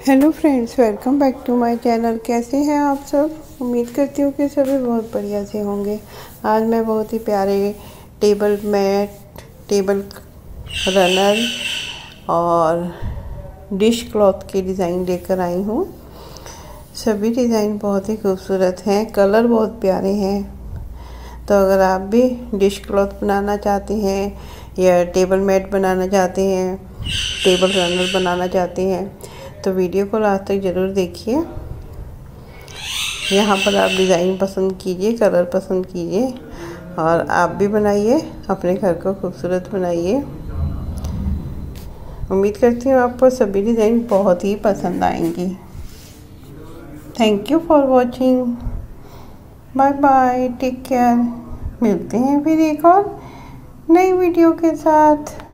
Hello friends, welcome back to my channel. कैसे हैं आप सब? उम्मीद करती हूँ कि सभी बहुत बढ़िया से होंगे। आज मैं बहुत ही प्यारे टेबल मैट, टेबल रनर और डिश क्लॉथ के डिज़ाइन लेकर आई हूँ। सभी डिज़ाइन बहुत ही खूबसूरत हैं, कलर बहुत प्यारे हैं। तो अगर आप भी डिश क्लॉथ बनाना चाहते हैं या टेबल मैट बनाना चाहते हैं, टेबल रनर बनाना चाहते हैं, तो वीडियो को लास्ट तक ज़रूर देखिए। यहाँ पर आप डिज़ाइन पसंद कीजिए, कलर पसंद कीजिए और आप भी बनाइए, अपने घर को खूबसूरत बनाइए। उम्मीद करती हूँ आपको सभी डिज़ाइन बहुत ही पसंद आएंगी। Thank you for watching. Bye bye, take care. मिलते हैं फिर एक और नई वीडियो के साथ।